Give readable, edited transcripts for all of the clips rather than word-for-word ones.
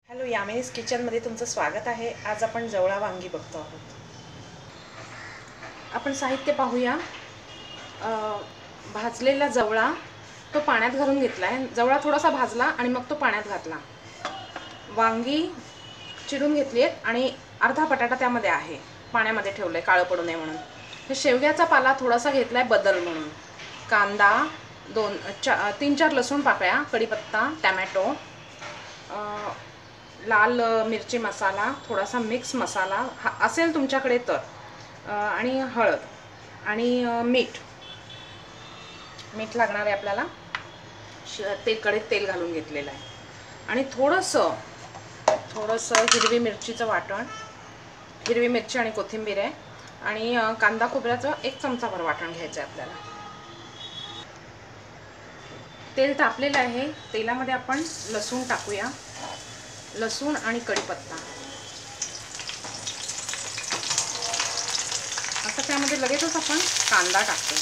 Hello, यामिनीज किचनमध्ये तुमचं स्वागत आहे। आज आपण जवळा वांगी बघतो आहोत। आपण साहित्य पाहूया। भाजलेला जवळा तो पाण्यात घालून घेतलाय। जवळा थोडासा भाजला आणि मग तो पाण्यात घातला। वांगी चिरून घेतली आणि अर्धा बटाटा त्यामध्ये आहे, पाण्यामध्ये ठेवलंय काळं पडू नये म्हणून। हे शेवग्याचा पाला थोडासा घेतलाय बदल म्हणून। कांदा 3-4 लसूण पाकळ्या, कढीपत्ता, टोमॅटो, लाल मिरची मसाला, थोडासा मिक्स मसाला हा असेल तुमच्याकडे तर, आणि हळद आणि मीठ लागणार आहे आपल्याला। कढईत तेल घालून घेतलेलं आहे आणि थोडंसं हिरवी मिरचीचं वाटण, हिरवी मिरची आणि कोथिंबीर आहे आणि कांदा खोबऱ्याचं 1 चमचाभर वाटण घ्यायचं आहे आपल्याला। तेल तापलेलं आहे, तेलामध्ये आपण लसूण टाकूया। लसूण आणि कढीपत्ता। आता त्यामध्ये लगेचच आपण कांदा टाकतो।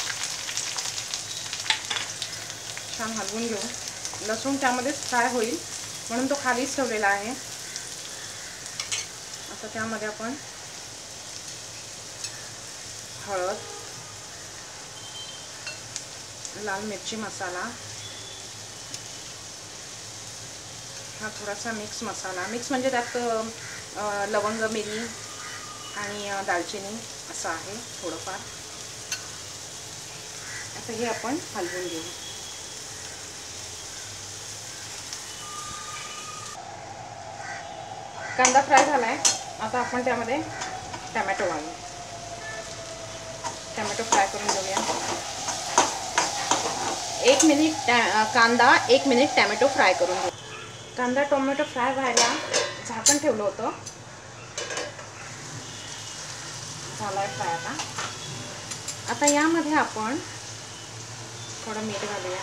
छान हलवून घेऊ। लसूण त्यामध्ये फ्राय होईल म्हणून तो खालीच ठेवलेला आहे। आता त्यामध्ये आपण हळद, लाल मिरची मसाला, हा थोडासा मिक्स मसाला, मिक्स म्हणजे त्यात लवंग, मिरी आणि दालचिनी असं आहे थोडंफार। आता हे आपण हलवून घेऊ। कांदा फ्राय झालाय, आता आपण त्यामध्ये टोमॅटो घालू। टोमॅटो फ्राय करून घेऊया। 1 मिनिट कांदा, 1 मिनिट टोमॅटो फ्राय करून घेऊ। कांदा टोमॅटो फ्राय व्हायला झाकण ठेवलं होतं, झालाय फ्राय। आता यामध्ये आपण थोडं मीठ घालूया।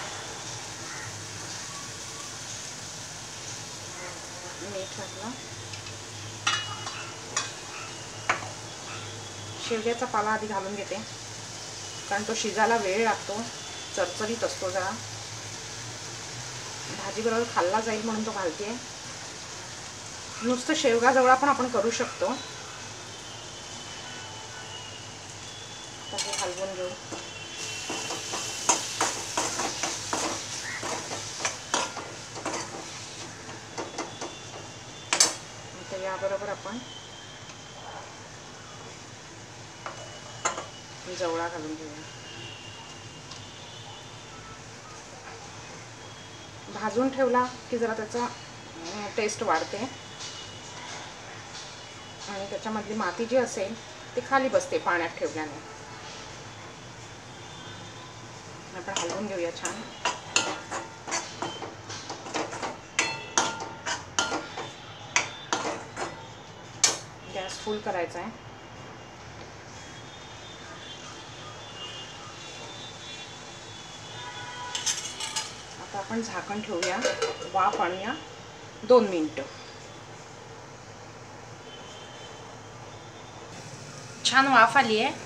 मीठ घातलं। शेवग्याचा पाला आधी घालून घेते, कारण तो शिजायला वेळ लागतो, चरचरीत असतो जरा, भाजी बरोबर खाल्ला जाईल म्हणून तो घालते। नुसतं शेवगा जवळा पण आपण करू शकतो। आता हे हलवून घेऊ। आता याबरोबर आपण जवळा घालून घेऊया। भाजून ठेवला की जरा त्याचा टेस्ट वाढते आणि त्याच्यामधली माती जी असेल ती खाली बसते पाण्यात ठेवल्याने। आपण हलवून घेऊया छान। गॅस फुल करायचा आहे। आता आपण झाकण ठेवूया, वाफ आणूया 2 मिनिटं। छान वाफ आली आहे।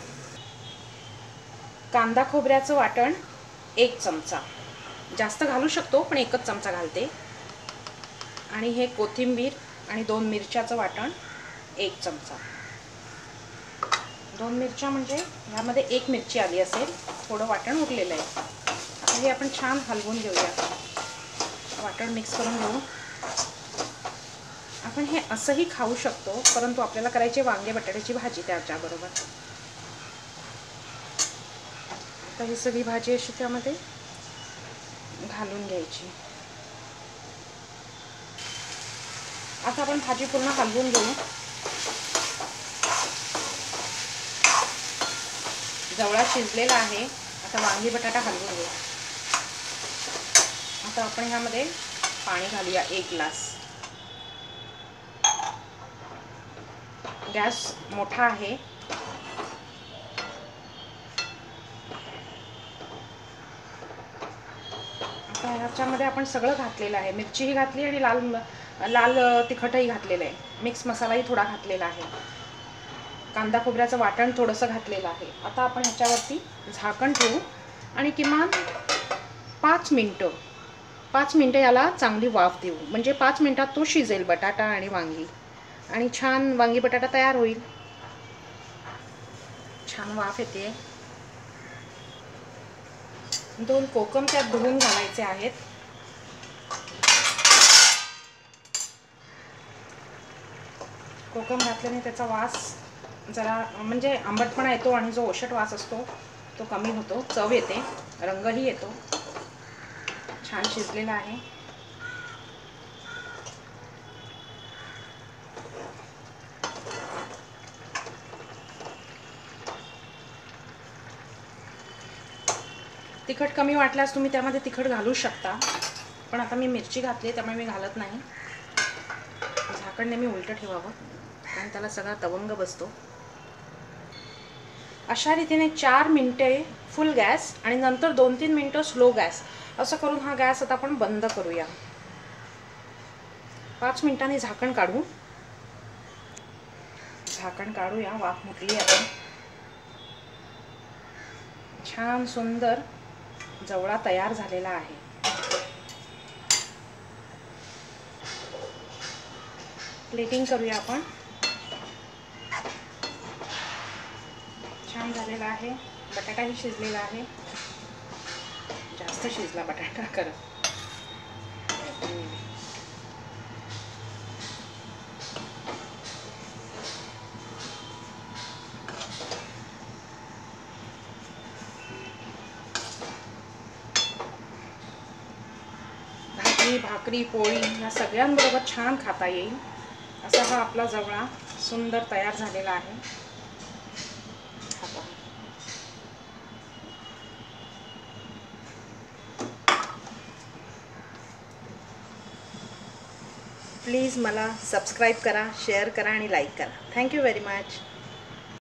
कांदा खोबऱ्याचं वाटण 1 चमचा, जास्त घालू शकतो पण 1च चमचा घालते। आणि हे कोथिंबीर आणि 2 मिरच्याचं वाटण 1 चमचा। 2 मिरच्या म्हणजे ह्यामध्ये 1 मिरची आली असेल, थोडं वाटण उरलेलं आहे। आता हे आपण छान हलवून घेऊया, वाटण मिक्स करून घेऊ। आपण हे असंही खाऊ शकतो, परंतु आपल्याला करायची वांगे बटाट्याची भाजी त्याच्याबरोबर। आता ही सगळी भाजी अशी त्यामध्ये घालून घ्यायची। आता आपण भाजी पूर्ण हलवून घेऊ। जवळा शिजलेला आहे, आता वांगी बटाटा हलवून घेऊ। आता आपण ह्यामध्ये पाणी घालूया 1 ग्लास। गॅस मोठा आहे। आता ह्याच्यामध्ये आपण सगळं घातलेलं आहे, मिरचीही घातली आणि लाल तिखटही घातलेलं आहे, मिक्स मसालाही थोडा घातलेला आहे, कांदा खोबऱ्याचं वाटण थोडंसं घातलेलं आहे। आता आपण ह्याच्यावरती झाकण ठेवू आणि किमान 5 मिनिटं 5 मिनटं याला चांगली वाफ देऊ, म्हणजे 5 मिनटात तो शिजेल बटाटा आणि वांगी, आणि छान वांगी बटाटा तयार होईल. छान वाफ येते. 2 कोकम त्यात धुवून घालायचे आहेत. कोकम घातल्याने त्याचा वास जरा म्हणजे आंबटपणा येतो आणि जो ओशट वास असतो तो कमी होतो, चव येते, रंगही येतो. छान शिजलेला आहे. तिखट कमी वाटल्यास तुम्ही त्यामध्ये तिखट घालू शकता, पण आता मी मिरची घातली त्यामुळे मी घालत नाही. झाकण नेहमी उलटं ठेवावं कारण त्याला सगळा तवंग बसतो. अशा रीतीने 4 मिनिटे फुल गॅस आणि नंतर 2-3 मिनिटं स्लो गॅस, असं करून हा गॅस आता आपण बंद करूया. 5 मिनिटांनी झाकण काढू. झाकण काढूया, वाफ मुकली आता. छान सुंदर जवळा तयार झालेला आहे. प्लेटिंग करूया आपण. छान झालेला आहे. बटाटाही शिजलेला आहे, जास्त शिजला बटाटा खरं. भाकरी पोळी या सगळ्यांबरोबर छान खाता येईल असा हा आपला जवळा सुंदर तयार झालेला आहे. प्लीज मला सबस्क्राईब करा, शेअर करा आणि लाईक करा. Thank you very much.